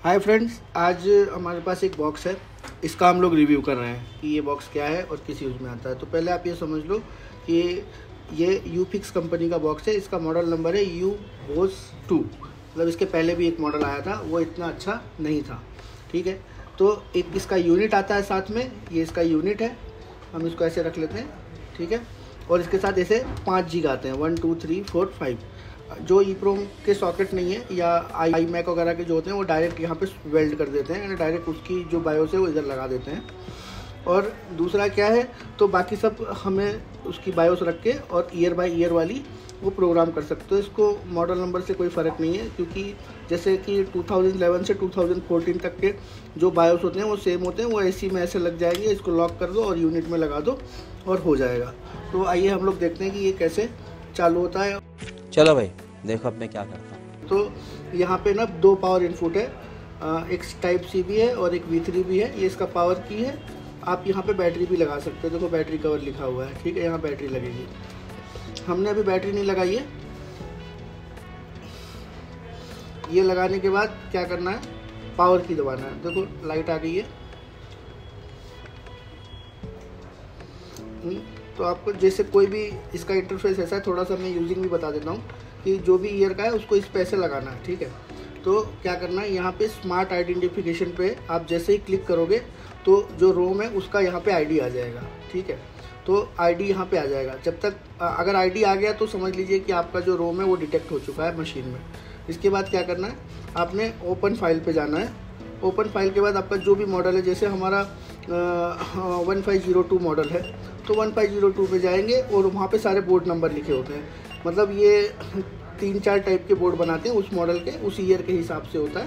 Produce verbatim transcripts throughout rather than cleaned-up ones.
Hi friends, आज हमारे पास एक बॉक्स है। इसका हम लोग रिव्यू कर रहे हैं कि ये बॉक्स क्या है और किस यूज़ में आता है। तो पहले आप ये समझ लो कि ये यू फिक्स कंपनी का बॉक्स है। इसका मॉडल नंबर है यू बोस टू। मतलब इसके पहले भी एक मॉडल आया था, वो इतना अच्छा नहीं था। ठीक है, तो एक इसका यूनिट आता है साथ में। ये इसका यूनिट है, हम इसको ऐसे रख लेते हैं। ठीक है, और इसके साथ ऐसे पाँच जीग आते हैं, one two three four five. जो ई प्रोम के सॉकेट नहीं है या आई आई मैक वगैरह के जो होते हैं वो डायरेक्ट यहाँ पे वेल्ड कर देते हैं, यानी डायरेक्ट उसकी जो बायोस है वो इधर लगा देते हैं। और दूसरा क्या है, तो बाकी सब हमें उसकी बायोस रख के और ईयर बाय ईयर वाली वो प्रोग्राम कर सकते हो। इसको मॉडल नंबर से कोई फ़र्क नहीं है, क्योंकि जैसे कि टू थाउजेंड इलेवन से टू थाउजेंड फोर्टीन तक के जो बायोस होते हैं वो सेम होते हैं। वो एसी में ऐसे लग जाएंगे, इसको लॉक कर दो और यूनिट में लगा दो और हो जाएगा। तो आइए हम लोग देखते हैं कि ये कैसे चालू होता है। चलो भाई देखो अब मैं क्या करता हूँ। तो यहाँ पे ना दो पावर इनपुट है, एक टाइप सी भी है और एक वी थ्री भी है। ये इसका पावर की है। आप यहाँ पे बैटरी भी लगा सकते हो, देखो बैटरी कवर लिखा हुआ है। ठीक है, यहाँ बैटरी लगेगी। हमने अभी बैटरी नहीं लगाई है। ये लगाने के बाद क्या करना है, पावर की दबाना है। देखो लाइट आ गई है। तो आपको जैसे कोई भी इसका इंटरफेस ऐसा है, थोड़ा सा मैं यूजिंग भी बता देता हूँ कि जो भी ईयर का है उसको इस पे ऐसे लगाना है। ठीक है, तो क्या करना है, यहाँ पे स्मार्ट आइडेंटिफिकेशन पे आप जैसे ही क्लिक करोगे तो जो रोम है उसका यहाँ पे आईडी आ जाएगा। ठीक है, तो आईडी यहाँ पे आ जाएगा। जब तक अगर आईडी आ गया तो समझ लीजिए कि आपका जो रोम है वो डिटेक्ट हो चुका है मशीन में। इसके बाद क्या करना है, आपने ओपन फाइल पे जाना है। ओपन फाइल के बाद आपका जो भी मॉडल है, जैसे हमारा one five zero two model है तो वन फाइव ज़ीरो टू पे जाएंगे और वहाँ पे सारे बोर्ड नंबर लिखे होते हैं। मतलब ये तीन चार टाइप के बोर्ड बनाते हैं उस मॉडल के, उस ईयर के हिसाब से होता है।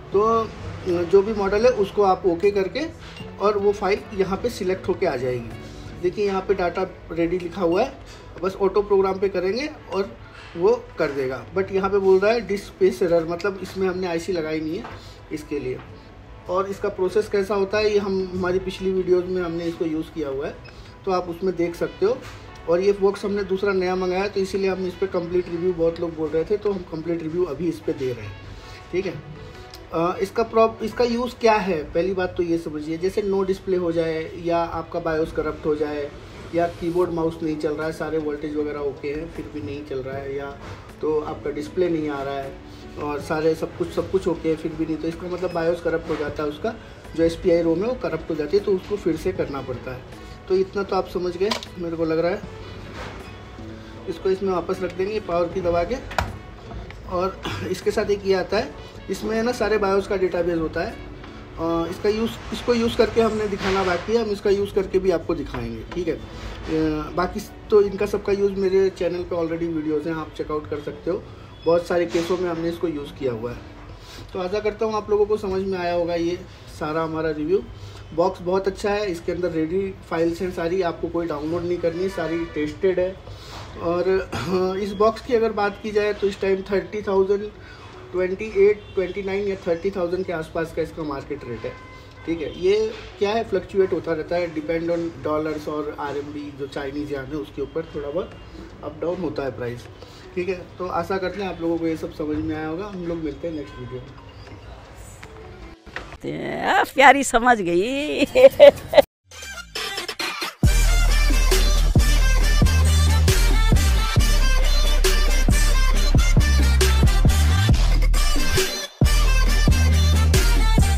तो जो भी मॉडल है उसको आप ओके करके और वो फाइल यहाँ पे सिलेक्ट होके आ जाएगी। देखिए यहाँ पे डाटा रेडी लिखा हुआ है, बस ऑटो प्रोग्राम पे करेंगे और वो कर देगा। बट यहाँ पे बोल रहा है डिस्क स्पेस एरर, मतलब इसमें हमने आईसी लगाई नहीं है इसके लिए। और इसका प्रोसेस कैसा होता है ये हम हमारी पिछली वीडियोज़ में हमने इसको यूज़ किया हुआ है, तो आप उसमें देख सकते हो। और ये बॉक्स हमने दूसरा नया मंगाया तो इसीलिए हम इस पर कंप्लीट रिव्यू, बहुत लोग बोल रहे थे तो हम कंप्लीट रिव्यू अभी इस पर दे रहे हैं। ठीक है, आ, इसका प्रॉप इसका यूज़ क्या है, पहली बात तो ये समझिए। जैसे नो डिस्प्ले हो जाए या आपका बायोस करप्ट हो जाए या कीबोर्ड माउस नहीं चल रहा है, सारे वोल्टेज वगैरह ओके हैं फिर भी नहीं चल रहा है, या तो आपका डिस्प्ले नहीं आ रहा है और सारे सब कुछ सब कुछ ओके है फिर भी नहीं, तो इसका मतलब बायोस करप्ट हो जाता है। उसका जो एस पी आई रोम है वो करप्ट हो जाती है, तो उसको फिर से करना पड़ता है। तो इतना तो आप समझ गए मेरे को लग रहा है। इसको इसमें वापस रख देंगे पावर की दबा के। और इसके साथ एक ये आता है, इसमें ना सारे बायोस का डेटाबेस होता है। आ, इसका यूज़ इसको यूज़ करके हमने दिखाना बाकी है, हम इसका यूज़ करके भी आपको दिखाएंगे। ठीक है, आ, बाकी तो इनका सबका यूज़ मेरे चैनल पे ऑलरेडी वीडियोज़ हैं, आप चेकआउट कर सकते हो। बहुत सारे केसों में हमने इसको यूज़ किया हुआ है। तो आशा करता हूँ आप लोगों को समझ में आया होगा ये सारा हमारा रिव्यू। बॉक्स बहुत अच्छा है, इसके अंदर रेडी फाइल्स हैं सारी, आपको कोई डाउनलोड नहीं करनी, सारी टेस्टेड है। और इस बॉक्स की अगर बात की जाए तो इस time thirty thousand twenty eight twenty nine या थर्टी थाउजेंड के आसपास का इसका मार्केट रेट है। ठीक है, ये क्या है, फ्लक्चुएट होता रहता है, डिपेंड ऑन डॉलर्स और आरएमबी जो चाइनीज़ यान है उसके ऊपर थोड़ा बहुत अप डाउन होता है प्राइस। ठीक है, तो आशा करते हैं आप लोगों को ये सब समझ में आया होगा। हम लोग मिलते हैं नेक्स्ट वीडियो में। प्यारी समझ गई।